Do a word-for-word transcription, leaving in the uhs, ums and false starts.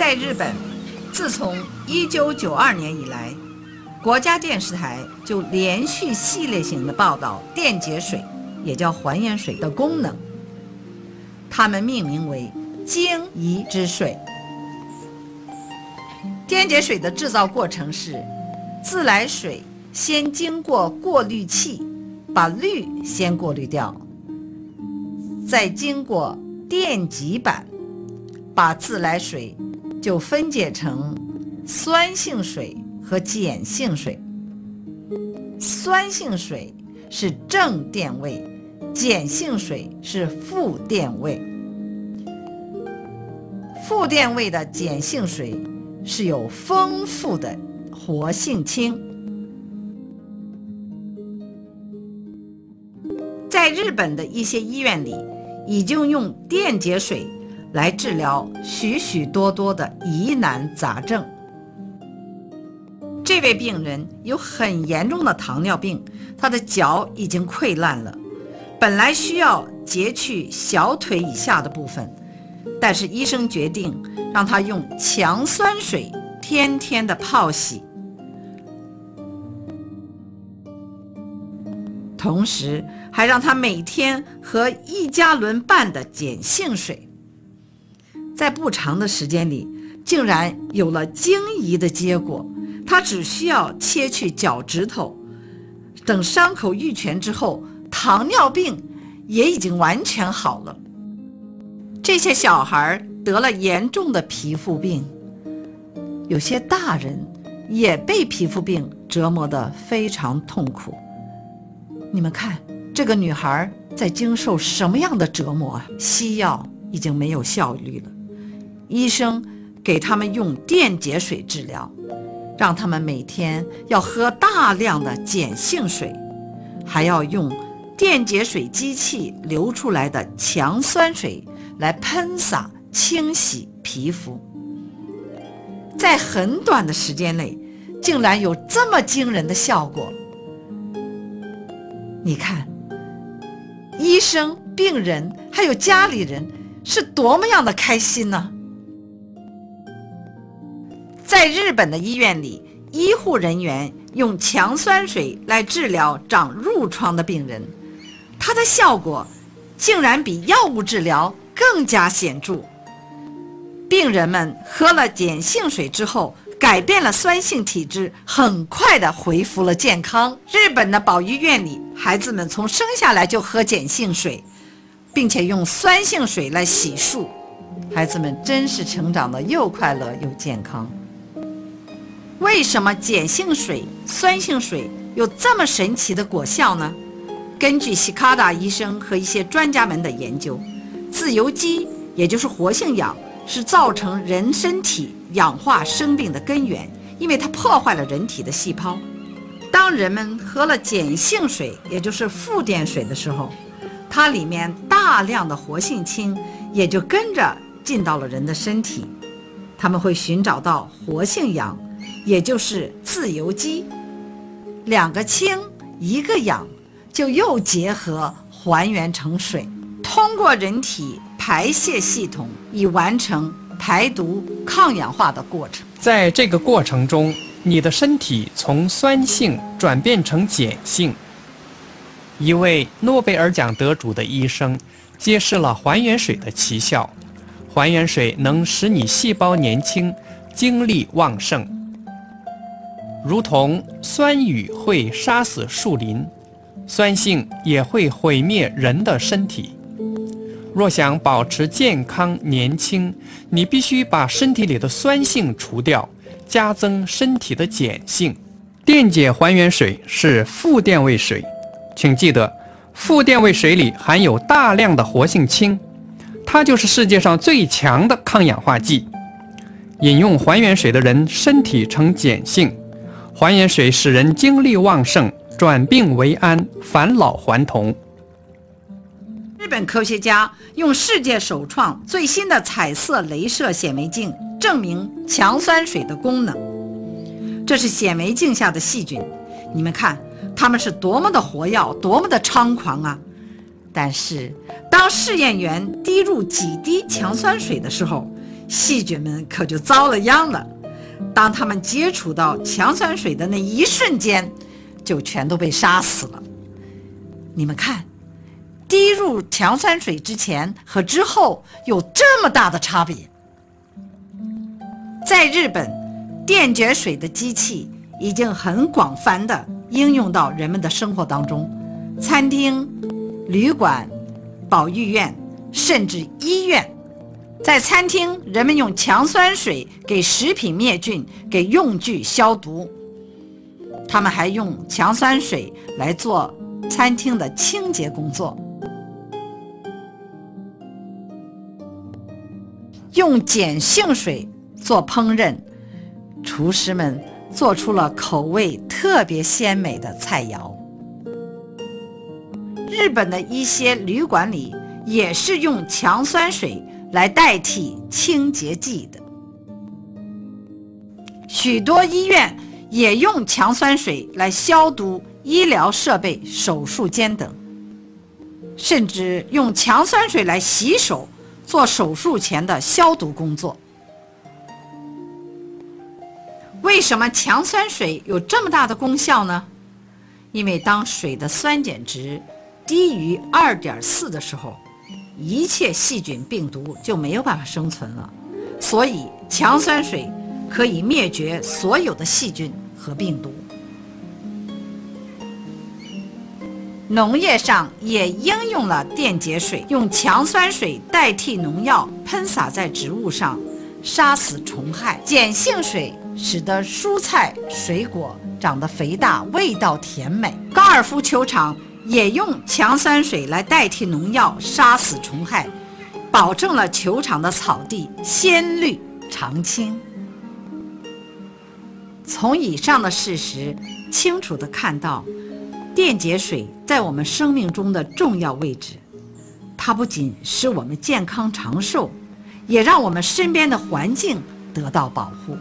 在日本，自从一九九二年以来，国家电视台就连续系列性的报道电解水，也叫还原水的功能。它们命名为精仪之水。电解水的制造过程是，自来水先经过过滤器，把氯先过滤掉，再经过电极板，把自来水就分解成酸性水和碱性水。酸性水是正电位，碱性水是负电位。负电位的碱性水是有丰富的活性氢。在日本的一些医院里，已经用电解水来治疗许许多多的疑难杂症。这位病人有很严重的糖尿病，他的脚已经溃烂了，本来需要截去小腿以下的部分，但是医生决定让他用强酸水天天的泡洗，同时还让他每天喝一加仑半的碱性水。在不长的时间里，竟然有了惊疑的结果。他只需要切去脚趾头，等伤口愈全之后，糖尿病也已经完全好了。这些小孩得了严重的皮肤病，有些大人也被皮肤病折磨得非常痛苦。你们看，这个女孩在经受什么样的折磨啊？西药已经没有效率了，医生给他们用电解水治疗，让他们每天要喝大量的碱性水，还要用电解水机器流出来的强酸水来喷洒清洗皮肤。在很短的时间内，竟然有这么惊人的效果。你看，医生、病人还有家里人是多么样的开心呢？在日本的医院里，医护人员用强酸水来治疗长褥疮的病人，它的效果竟然比药物治疗更加显著。病人们喝了碱性水之后，改变了酸性体质，很快的恢复了健康。日本的保育院里，孩子们从生下来就喝碱性水，并且用酸性水来洗漱，孩子们真是成长得又快乐又健康。为什么碱性水、酸性水有这么神奇的果效呢？根据西卡达医生和一些专家们的研究，自由基也就是活性氧是造成人身体氧化生病的根源，因为它破坏了人体的细胞。当人们喝了碱性水，也就是负电水的时候，它里面大量的活性氢也就跟着进到了人的身体，他们会寻找到活性氧，也就是自由基，两个氢一个氧就又结合还原成水，通过人体排泄系统以完成排毒抗氧化的过程。 在这个过程中，你的身体从酸性转变成碱性。一位诺贝尔奖得主的医生揭示了还原水的奇效，还原水能使你细胞年轻，精力旺盛。如同酸雨会杀死树林，酸性也会毁灭人的身体。若想保持健康年轻，你必须把身体里的酸性除掉，加增身体的碱性。电解还原水是负电位水，请记得，负电位水里含有大量的活性氢，它就是世界上最强的抗氧化剂。饮用还原水的人身体呈碱性，还原水使人精力旺盛，转病为安，返老还童。 日本科学家用世界首创最新的彩色雷射显微镜证明强酸水的功能。这是显微镜下的细菌，你们看它们是多么的活跃，多么的猖狂啊！但是当试验员滴入几滴强酸水的时候， 细菌们可就遭了殃了。当它们接触到强酸水的那一瞬间，就全都被杀死了。你们看，滴入强酸水之前和之后有这么大的差别。在日本，电解水的机器已经很广泛地应用到人们的生活当中，餐厅、旅馆、保育院，甚至医院。在餐厅，人们用强酸水给食品灭菌，给用具消毒。他们还用强酸水来做餐厅的清洁工作。用碱性水做烹饪，厨师们做出了口味特别鲜美的菜肴。日本的一些旅馆里也是用强酸水来代替清洁剂的。许多医院也用强酸水来消毒医疗设备、手术间等，甚至用强酸水来洗手，做手术前的消毒工作。为什么强酸水有这么大的功效呢？因为当水的酸碱值低于 二点四 的时候，一切细菌病毒就没有办法生存了，所以强酸水可以灭绝所有的细菌和病毒。农业上也应用了电解水，用强酸水代替农药喷洒在植物上，杀死虫害。碱性水使得蔬菜水果长得肥大，味道甜美。高尔夫球场也用强酸水来代替农药杀死虫害，保证了球场的草地鲜绿常青。从以上的事实清楚地看到电解水在我们生命中的重要位置，它不仅使我们健康长寿，也让我们身边的环境得到保护。